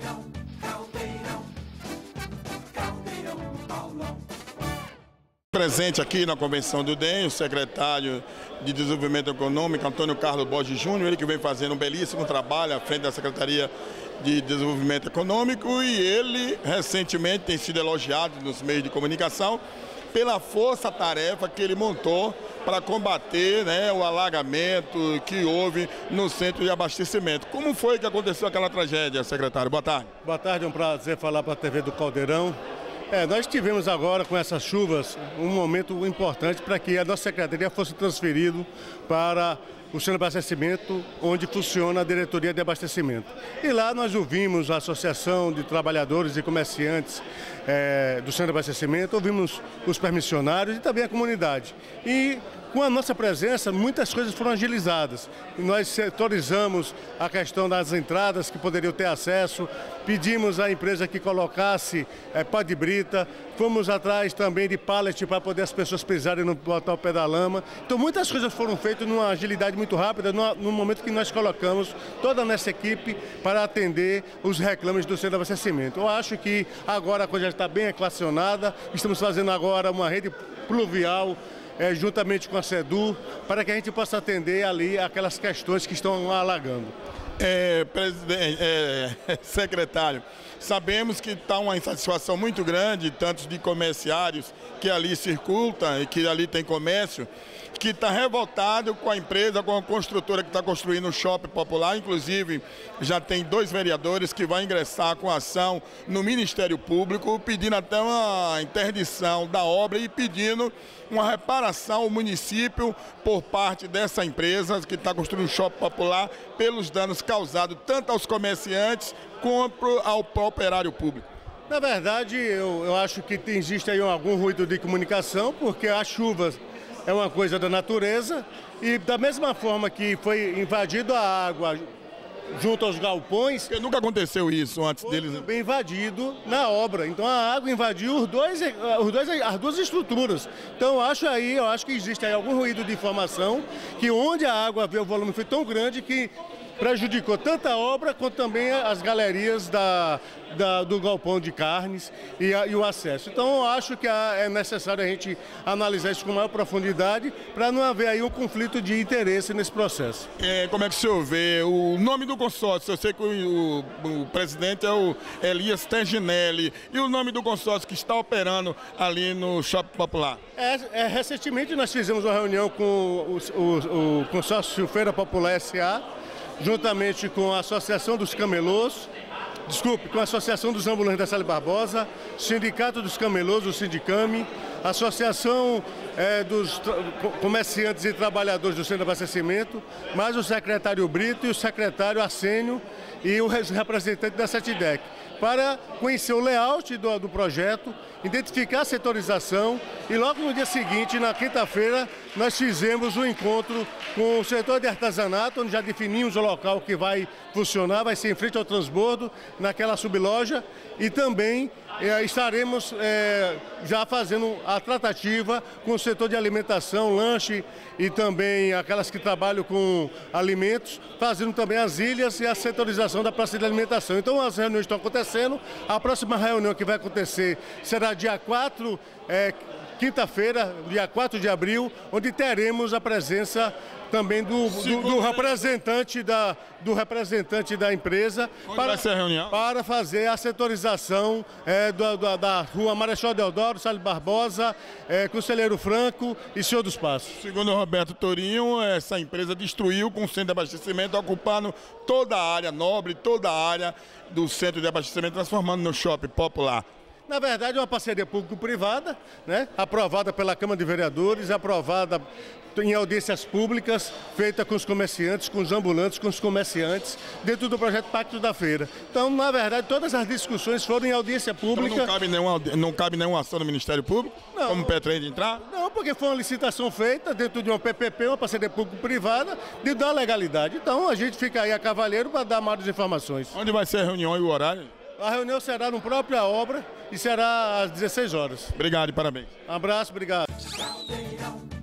Presente aqui na convenção do DEM, o secretário de Desenvolvimento Econômico, Antônio Carlos Borges Júnior, ele que vem fazendo um belíssimo trabalho à frente da Secretaria de Desenvolvimento Econômico, e ele recentemente tem sido elogiado nos meios de comunicação pela força-tarefa que ele montou para combater, o alagamento que houve no centro de abastecimento. Como foi que aconteceu aquela tragédia, secretário? Boa tarde. Boa tarde, é um prazer falar para a TV do Caldeirão. Nós tivemos agora, com essas chuvas, um momento importante para que a nossa secretaria fosse transferido para o centro de abastecimento, onde funciona a diretoria de abastecimento. E lá nós ouvimos a Associação de Trabalhadores e Comerciantes do centro de abastecimento, ouvimos os permissionários e também a comunidade. E com a nossa presença, muitas coisas foram agilizadas. E nós setorizamos a questão das entradas que poderiam ter acesso, pedimos à empresa que colocasse pá de brita, fomos atrás também de pallet para poder as pessoas pisarem no botar o pé da lama. Então muitas coisas foram feitas numa agilidade muito rápida, no momento que nós colocamos toda a nossa equipe para atender os reclames do centro de abastecimento. Eu acho que agora a coisa já está bem equacionada, estamos fazendo agora uma rede pluvial, juntamente com a SEDU, para que a gente possa atender ali aquelas questões que estão alagando. Secretário, sabemos que está uma insatisfação muito grande, tanto de comerciários que ali circulam e que ali tem comércio, que está revoltado com a empresa, com a construtora que está construindo o shopping popular. Inclusive, já tem 2 vereadores que vão ingressar com ação no Ministério Público, pedindo até uma interdição da obra e pedindo uma reparação ao município por parte dessa empresa que está construindo o shopping popular pelos danos causados tanto aos comerciantes quanto ao próprio erário público. Na verdade, eu acho que existe aí algum ruído de comunicação, porque as chuvas é uma coisa da natureza e da mesma forma que foi invadido a água junto aos galpões... Porque nunca aconteceu isso antes deles... Foi bem invadido na obra, então a água invadiu as duas estruturas. Então eu acho que existe aí algum ruído de informação, que onde a água veio, o volume foi tão grande que prejudicou tanto a obra quanto também as galerias do galpão de carnes e o acesso. Então eu acho que é necessário a gente analisar isso com maior profundidade para não haver aí um conflito de interesse nesse processo. Como é que o senhor vê o nome do consórcio? Eu sei que o presidente é o Elias Tanginelli. E o nome do consórcio que está operando ali no Shopping Popular? Recentemente nós fizemos uma reunião com o consórcio Feira Popular S.A., juntamente com a Associação dos Camelôs, com a Associação dos Ambulantes da Salles Barbosa, Sindicato dos Camelôs, o Sindicame, Associação dos Comerciantes e Trabalhadores do Centro de Abastecimento, mais o secretário Brito e o secretário Arsênio e o representante da SETIDEC, para conhecer o layout do projeto, identificar a setorização e logo no dia seguinte, na quinta-feira, nós fizemos um encontro com o setor de artesanato, onde já definimos o local que vai funcionar, vai ser em frente ao transbordo, naquela subloja, e também estaremos já fazendo a tratativa com o setor de alimentação, lanche e também aquelas que trabalham com alimentos, fazendo também as ilhas e a setorização da praça de alimentação. Então as reuniões estão acontecendo, a próxima reunião que vai acontecer será dia 4, quinta-feira, dia 4 de abril, onde teremos a presença também do representante da empresa para fazer a setorização da rua Marechal Deodoro, Salles Barbosa, Conselheiro Franco e Senhor dos Passos. Segundo o Roberto Torinho, essa empresa destruiu com o centro de abastecimento, ocupando toda a área nobre, toda a área do centro de abastecimento, transformando no shopping popular. Na verdade, é uma parceria público-privada, aprovada pela Câmara de Vereadores, aprovada em audiências públicas, feita com os comerciantes, com os ambulantes, com os comerciantes, dentro do projeto Pacto da Feira. Então, na verdade, todas as discussões foram em audiência pública. Então não cabe nenhuma ação do Ministério Público? Não. Como pretende entrar? Não, porque foi uma licitação feita dentro de uma PPP, uma parceria público-privada, dentro da legalidade. Então, a gente fica aí a cavalheiro para dar mais informações. Onde vai ser a reunião e o horário? A reunião será no própria obra e será às 16 horas. Obrigado e parabéns. Um abraço, obrigado.